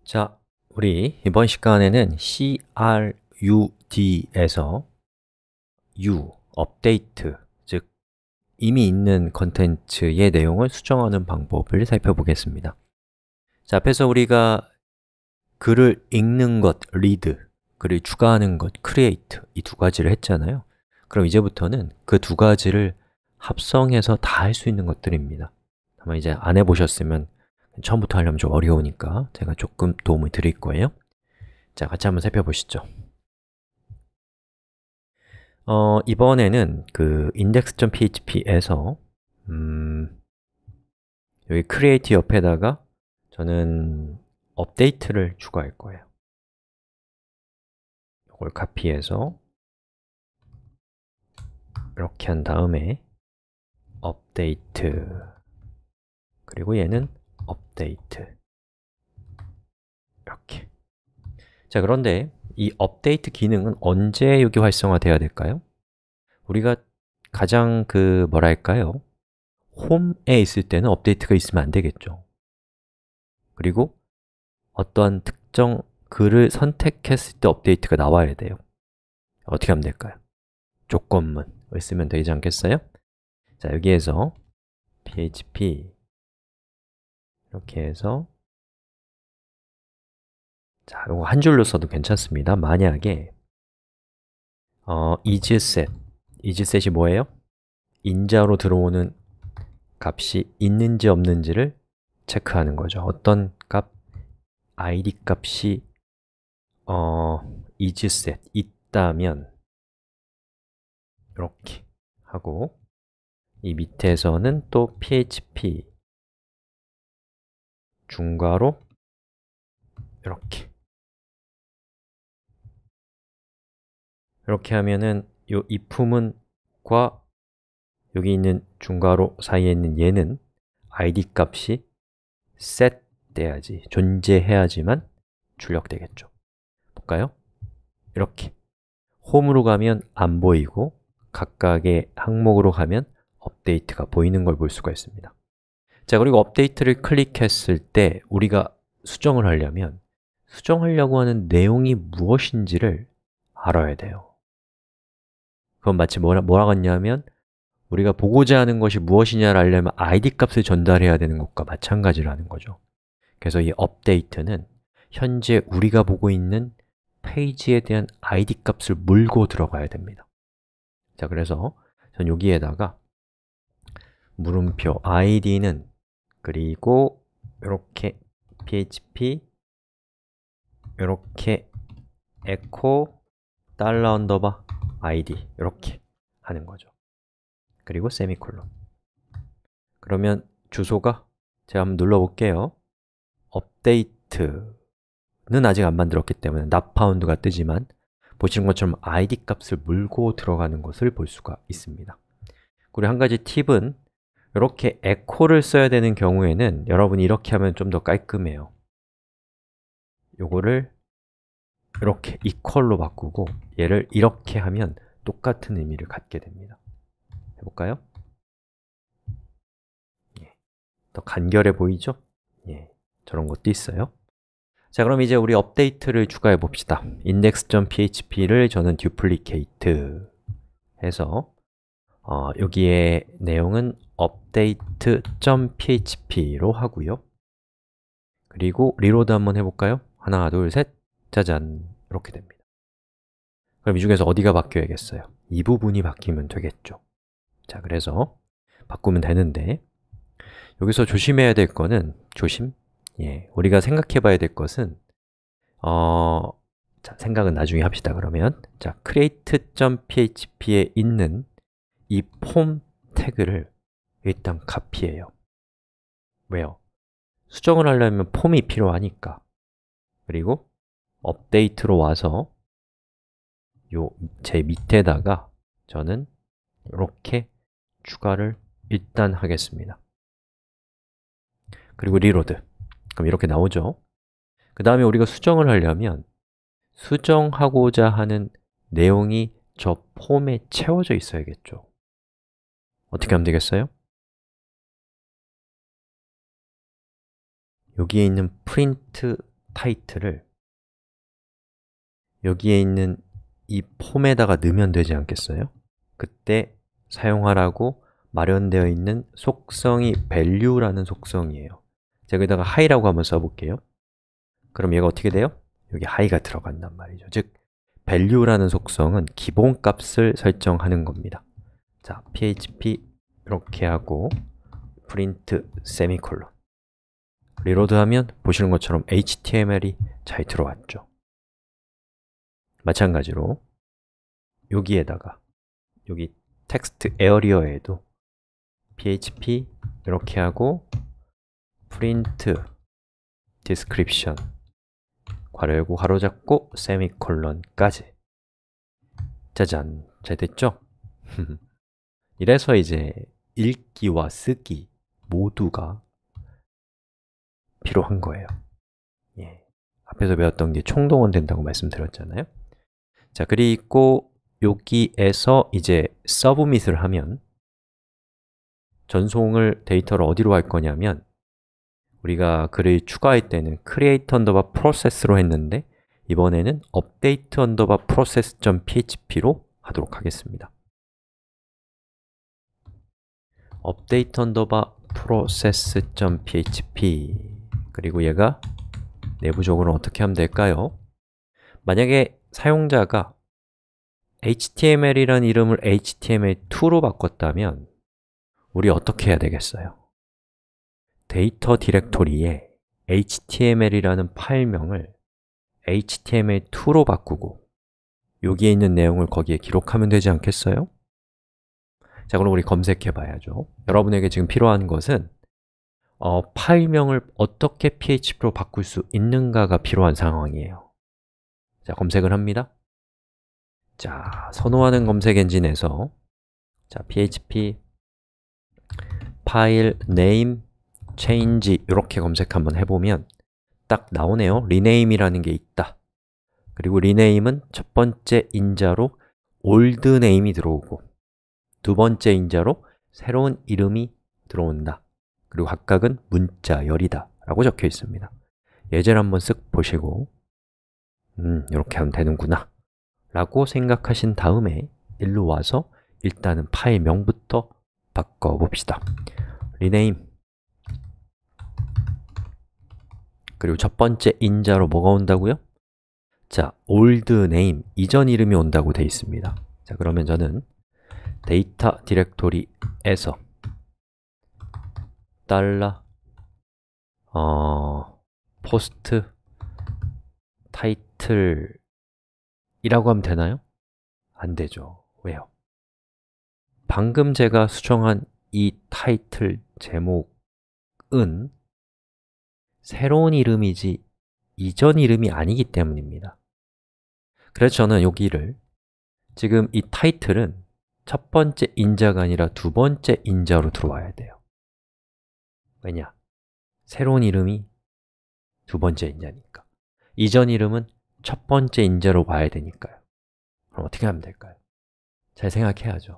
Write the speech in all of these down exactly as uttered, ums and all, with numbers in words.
자, 우리 이번 시간에는 crud에서 u, 업데이트, 즉 이미 있는 컨텐츠의 내용을 수정하는 방법을 살펴보겠습니다. 자, 앞에서 우리가 글을 읽는 것, read, 글을 추가하는 것, create 이 두 가지를 했잖아요. 그럼 이제부터는 그 두 가지를 합성해서 다 할 수 있는 것들입니다. 아마 이제 안 해보셨으면 처음부터 하려면 좀 어려우니까 제가 조금 도움을 드릴 거예요. 자, 같이 한번 살펴보시죠. 어, 이번에는 그 index.php에서 음, 여기 create 옆에다가 저는 업데이트를 추가할 거예요. 이걸 카피해서 이렇게 한 다음에 업데이트 그리고 얘는 업데이트 이렇게. 자, 그런데 이 업데이트 기능은 언제 여기 활성화돼야 될까요? 우리가 가장 그 뭐랄까요? 홈에 있을 때는 업데이트가 있으면 안 되겠죠. 그리고 어떠한 특정 글을 선택했을 때 업데이트가 나와야 돼요. 어떻게 하면 될까요? 조건문을 쓰면 되지 않겠어요? 자, 여기에서 php 이렇게 해서 자, 이거 한 줄로 써도 괜찮습니다. 만약에 어, isSet, isSet이 뭐예요? 인자로 들어오는 값이 있는지 없는지를 체크하는 거죠. 어떤 값? id 값이 어, isSet, 있다면 이렇게 하고 이 밑에서는 또 php 중괄호 이렇게 이렇게 하면은 이 if문 과 여기 있는 중괄호 사이에 있는 얘는 id 값이 set 돼야지, 존재해야지만 출력되겠죠. 볼까요? 이렇게 홈으로 가면 안 보이고 각각의 항목으로 가면 업데이트가 보이는 걸 볼 수가 있습니다. 자, 그리고 업데이트를 클릭했을 때 우리가 수정을 하려면 수정하려고 하는 내용이 무엇인지를 알아야 돼요. 그건 마치 뭐라, 뭐라 같냐면 우리가 보고자 하는 것이 무엇이냐를 알려면 id 값을 전달해야 되는 것과 마찬가지라는 거죠. 그래서 이 업데이트는 현재 우리가 보고 있는 페이지에 대한 id 값을 물고 들어가야 됩니다. 자, 그래서 전 여기에다가 물음표 id는 그리고 이렇게 php 이렇게 echo 달러 언더바 id 이렇게 하는 거죠. 그리고 세미콜론. 그러면 주소가 제가 한번 눌러볼게요. 업데이트는 아직 안 만들었기 때문에 not found가 뜨지만 보시는 것처럼 id 값을 물고 들어가는 것을 볼 수가 있습니다. 그리고 한 가지 팁은 이렇게 echo를 써야 되는 경우에는 여러분이 이렇게 하면 좀 더 깔끔해요. 요거를 이렇게 equal로 바꾸고 얘를 이렇게 하면 똑같은 의미를 갖게 됩니다. 해볼까요? 예. 더 간결해 보이죠? 예. 저런 것도 있어요. 자, 그럼 이제 우리 업데이트를 추가해 봅시다. index.php를 저는 duplicate 해서 어, 여기에 내용은 update.php로 하고요. 그리고 리로드 한번 해볼까요? 하나, 둘, 셋, 짜잔! 이렇게 됩니다. 그럼 이 중에서 어디가 바뀌어야겠어요? 이 부분이 바뀌면 되겠죠. 자, 그래서 바꾸면 되는데 여기서 조심해야 될 거는 조심? 예, 우리가 생각해 봐야 될 것은 어, 자, 생각은 나중에 합시다. 그러면 자, create.php에 있는 이 폼 태그를 일단 카피해요. 왜요? 수정을 하려면 폼이 필요하니까. 그리고 업데이트로 와서 요 제 밑에다가 저는 이렇게 추가를 일단 하겠습니다. 그리고 리로드. 그럼 이렇게 나오죠? 그 다음에 우리가 수정을 하려면 수정하고자 하는 내용이 저 폼에 채워져 있어야겠죠. 어떻게 하면 되겠어요? 여기에 있는 print 타이틀을 여기에 있는 이 폼에다가 넣으면 되지 않겠어요? 그때 사용하라고 마련되어 있는 속성이 value라는 속성이에요. 제가 여기다가 high라고 한번 써볼게요. 그럼 얘가 어떻게 돼요? 여기 high가 들어간단 말이죠. 즉, value라는 속성은 기본값을 설정하는 겁니다. 자, php 이렇게 하고 print 세미콜론 리로드하면 보시는 것처럼 에이치티엠엘이 잘 들어왔죠. 마찬가지로 여기에다가 여기 텍스트 에어리어에도 php 이렇게 하고 print description 괄호 열고 괄호 잡고 세미콜론까지 짜잔! 잘 됐죠? 이래서 이제 읽기와 쓰기 모두가 필요한 거예요. 예. 앞에서 배웠던 게 총동원된다고 말씀드렸잖아요. 자, 그리고 여기에서 이제 서브밋을 하면 전송을 데이터를 어디로 할 거냐면 우리가 글을 추가할 때는 create underbar process로 했는데 이번에는 update underbar process.php로 하도록 하겠습니다. update underbar process.php 그리고 얘가 내부적으로 어떻게 하면 될까요? 만약에 사용자가 에이치티엠엘이라는 이름을 에이치티엠엘 투로 바꿨다면 우리 어떻게 해야 되겠어요? 데이터 디렉토리에 에이치티엠엘이라는 파일명을 에이치티엠엘 투로 바꾸고 여기에 있는 내용을 거기에 기록하면 되지 않겠어요? 자, 그럼 우리 검색해 봐야죠. 여러분에게 지금 필요한 것은 어, 파일명을 어떻게 피에이치피로 바꿀 수 있는가가 필요한 상황이에요. 자, 검색을 합니다. 자, 선호하는 검색 엔진에서 자, php 파일 name change 이렇게 검색 한번 해보면 딱 나오네요. rename이라는 게 있다. 그리고 rename은 첫 번째 인자로 old name이 들어오고 두 번째 인자로 새로운 이름이 들어온다. 그리고 각각은 문자, 열이다 라고 적혀 있습니다. 예제를 한번 쓱 보시고 음, 이렇게 하면 되는구나 라고 생각하신 다음에 일로 와서 일단은 파일명부터 바꿔봅시다. rename 그리고 첫 번째 인자로 뭐가 온다고요? 자, old name, 이전 이름이 온다고 되어 있습니다. 자, 그러면 저는 데이터 디렉토리에서 달러 어, post title 이라고 하면 되나요? 안 되죠. 왜요? 방금 제가 수정한 이 타이틀 제목은 새로운 이름이지 이전 이름이 아니기 때문입니다. 그래서 저는 여기를 지금 이 타이틀은 첫 번째 인자가 아니라 두 번째 인자로 들어와야 돼요. 왜냐? 새로운 이름이 두 번째 인자니까. 이전 이름은 첫 번째 인자로 봐야 되니까요. 그럼 어떻게 하면 될까요? 잘 생각해야죠.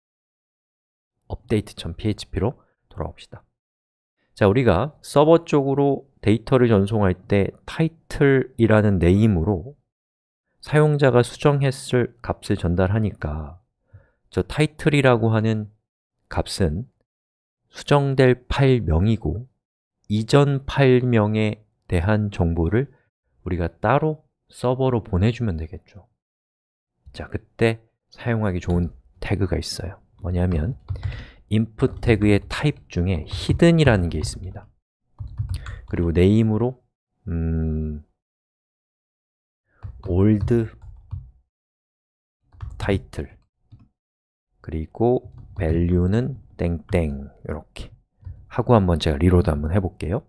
update.php로 돌아옵시다. 자, 우리가 서버 쪽으로 데이터를 전송할 때 title이라는 네임으로 사용자가 수정했을 값을 전달하니까 저 title이라고 하는 값은 수정될 파일명이고 이전 파일명에 대한 정보를 우리가 따로 서버로 보내주면 되겠죠. 자, 그때 사용하기 좋은 태그가 있어요. 뭐냐면 input 태그의 타입 중에 hidden이라는 게 있습니다. 그리고 name으로 음, old title 그리고 value는 땡땡 이렇게 하고 한번 제가 리로드 한번 해볼게요.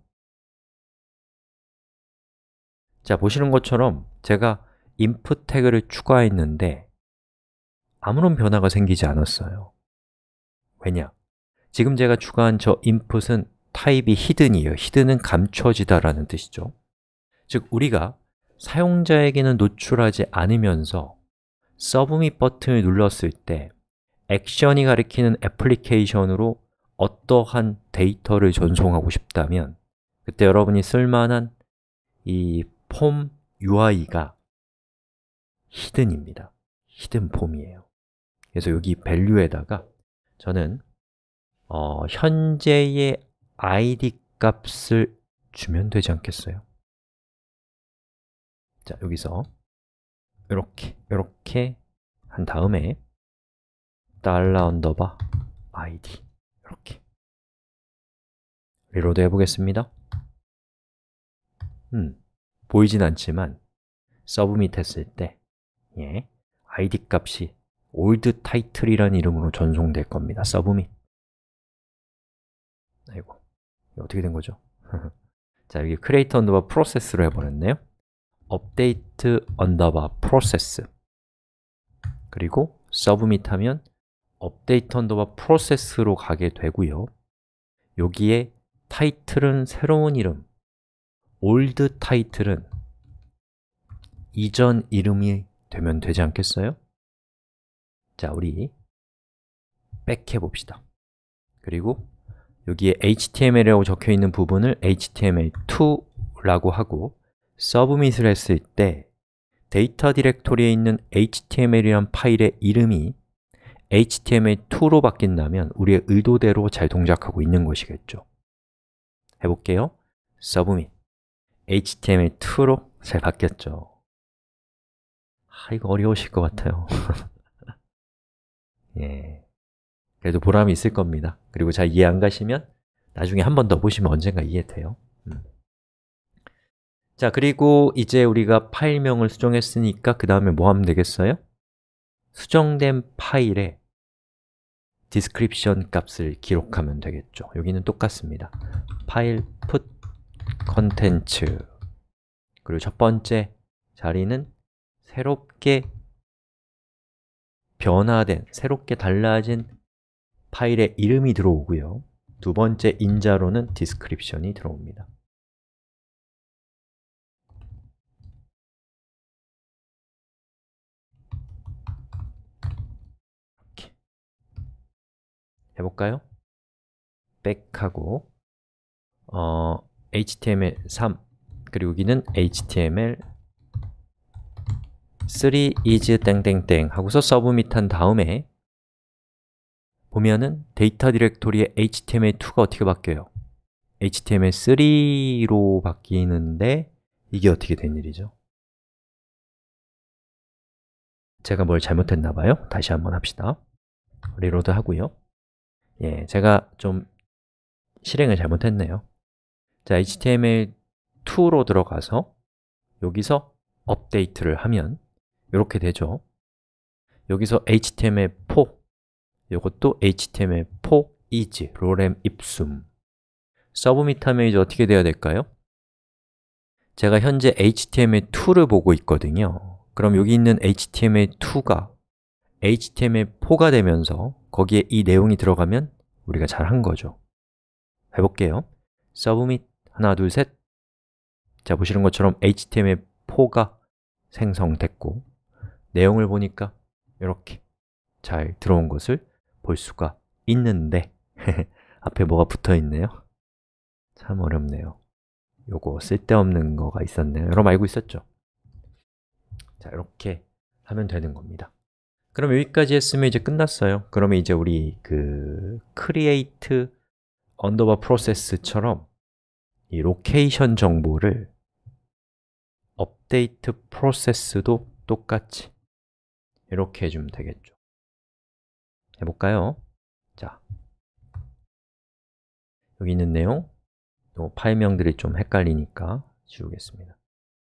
자, 보시는 것처럼 제가 input 태그를 추가했는데 아무런 변화가 생기지 않았어요. 왜냐? 지금 제가 추가한 저 input은 타입이 hidden이에요. hidden은 감춰지다라는 뜻이죠. 즉, 우리가 사용자에게는 노출하지 않으면서 submit 버튼을 눌렀을 때 액션이 가리키는 애플리케이션으로 어떠한 데이터를 전송하고 싶다면 그때 여러분이 쓸만한 이 폼 유아이가 히든입니다. 히든 폼이에요. 그래서 여기 value에다가 저는 어, 현재의 아이디 값을 주면 되지 않겠어요? 자, 여기서 이렇게, 이렇게 한 다음에 달러 언더바 아이디 이렇게 리로드 해보겠습니다. 음, 보이진 않지만 서브밋 했을 때 예, 아이디 값이 old title이라는 이름으로 전송될 겁니다. 서브밋. 아이고, 이거 어떻게 된 거죠? 자, 여기 create 언더바 process로 해버렸네요. update 언더바 process 그리고 submit 하면 update 언더바 process로 가게 되고요. 여기에 title은 새로운 이름, old title은 이전 이름이 되면 되지 않겠어요? 자, 우리 백 해봅시다. 그리고 여기에 에이치티엠엘이라고 적혀있는 부분을 에이치티엠엘 투라고 하고 서브밋을 했을 때 데이터 디렉토리에 있는 에이치티엠엘이란 파일의 이름이 에이치티엠엘 투로 바뀐다면 우리의 의도대로 잘 동작하고 있는 것이겠죠. 해볼게요. 서브밋 에이치티엠엘 투로 잘 바뀌었죠. 아, 이거 어려우실 것 같아요. 예, 그래도 보람이 있을 겁니다. 그리고 잘 이해 안 가시면 나중에 한 번 더 보시면 언젠가 이해돼요. 음. 자, 그리고 이제 우리가 파일명을 수정했으니까 그 다음에 뭐 하면 되겠어요? 수정된 파일에 description 값을 기록하면 되겠죠. 여기는 똑같습니다. 파일 put contents 그리고 첫 번째 자리는 새롭게 변화된, 새롭게 달라진 파일의 이름이 들어오고요. 두 번째 인자로는 description이 들어옵니다. 이렇게 해볼까요? 백하고 어, 에이치티엠엘 삼 그리고 여기는 에이치티엠엘 쓰리 is 땡땡땡 하고서 서브밋 한 다음에 보면은 데이터 디렉토리의 에이치티엠엘 투가 어떻게 바뀌어요? 에이치티엠엘 쓰리로 바뀌는데 이게 어떻게 된 일이죠? 제가 뭘 잘못했나 봐요. 다시 한번 합시다. 리로드 하고요. 예, 제가 좀 실행을 잘못했네요. 자, 에이치티엠엘 투로 들어가서 여기서 업데이트를 하면 이렇게 되죠. 여기서 에이치티엠엘 사 이것도 에이치티엠엘 사 is lorem ipsum 서브밋 하면 이제 어떻게 돼야 될까요? 제가 현재 에이치티엠엘 투를 보고 있거든요. 그럼 여기 있는 에이치티엠엘 투가 에이치티엠엘 사가 되면서 거기에 이 내용이 들어가면 우리가 잘 한 거죠. 해볼게요. 서브밋 하나, 둘, 셋. 자, 보시는 것처럼 에이치티엠엘 사가 생성됐고 내용을 보니까 이렇게 잘 들어온 것을 볼 수가 있는데 앞에 뭐가 붙어 있네요. 참 어렵네요. 요거 쓸데없는 거가 있었네요. 여러분 알고 있었죠? 자, 이렇게 하면 되는 겁니다. 그럼 여기까지 했으면 이제 끝났어요. 그러면 이제 우리 그 create underbar process처럼 이 로케이션 정보를 update process도 똑같이 이렇게 해주면 되겠죠. 해볼까요? 자, 여기 있는 내용, 요 파일명들이 좀 헷갈리니까 지우겠습니다.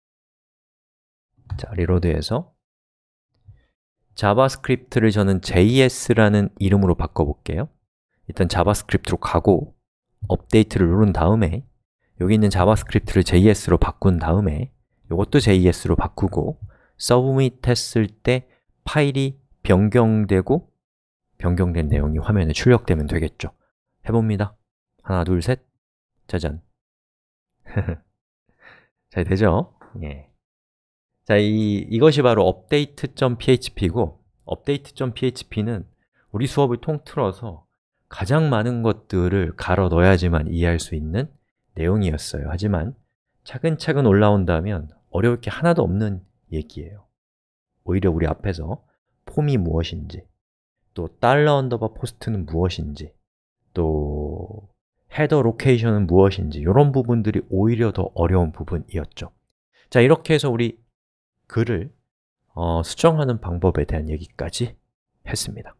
자, 리로드해서 자바스크립트를 저는 제이에스라는 이름으로 바꿔볼게요. 일단 자바스크립트로 가고 업데이트를 누른 다음에 여기 있는 자바스크립트를 제이에스로 바꾼 다음에 이것도 제이에스로 바꾸고 서브밋 했을 때 파일이 변경되고 변경된 내용이 화면에 출력되면 되겠죠. 해봅니다. 하나, 둘, 셋. 짜잔. 잘 되죠? 예. 자, 이, 이것이 바로 update.php고 update.php는 우리 수업을 통틀어서 가장 많은 것들을 갈아 넣어야지만 이해할 수 있는 내용이었어요. 하지만 차근차근 올라온다면 어려울 게 하나도 없는 얘기예요. 오히려 우리 앞에서 폼이 무엇인지, 또 달러 언더바 포스트는 무엇인지, 또 헤더 로케이션은 무엇인지 이런 부분들이 오히려 더 어려운 부분이었죠. 자, 이렇게 해서 우리 글을 어, 수정하는 방법에 대한 얘기까지 했습니다.